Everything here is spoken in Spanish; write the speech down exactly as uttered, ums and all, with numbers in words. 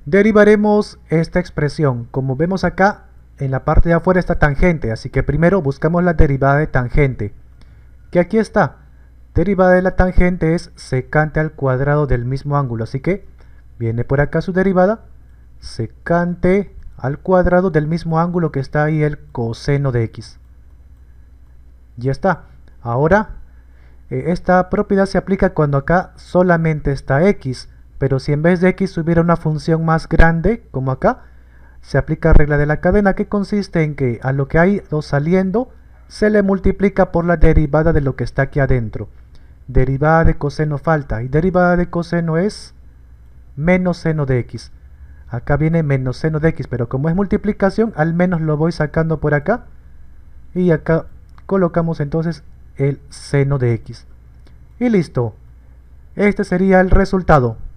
Derivaremos esta expresión. Como vemos acá, en la parte de afuera está tangente, así que primero buscamos la derivada de tangente, que aquí está. Derivada de la tangente es secante al cuadrado del mismo ángulo, así que viene por acá su derivada, secante al cuadrado del mismo ángulo que está ahí, el coseno de x. Ya está. Ahora, eh, esta propiedad se aplica cuando acá solamente está x, pero si en vez de x hubiera una función más grande, como acá, se aplica regla de la cadena, que consiste en que a lo que hay dos saliendo, se le multiplica por la derivada de lo que está aquí adentro. Derivada de coseno falta, y derivada de coseno es menos seno de x. Acá viene menos seno de x, pero como es multiplicación, al menos lo voy sacando por acá, y acá colocamos entonces el seno de x. Y listo. Este sería el resultado.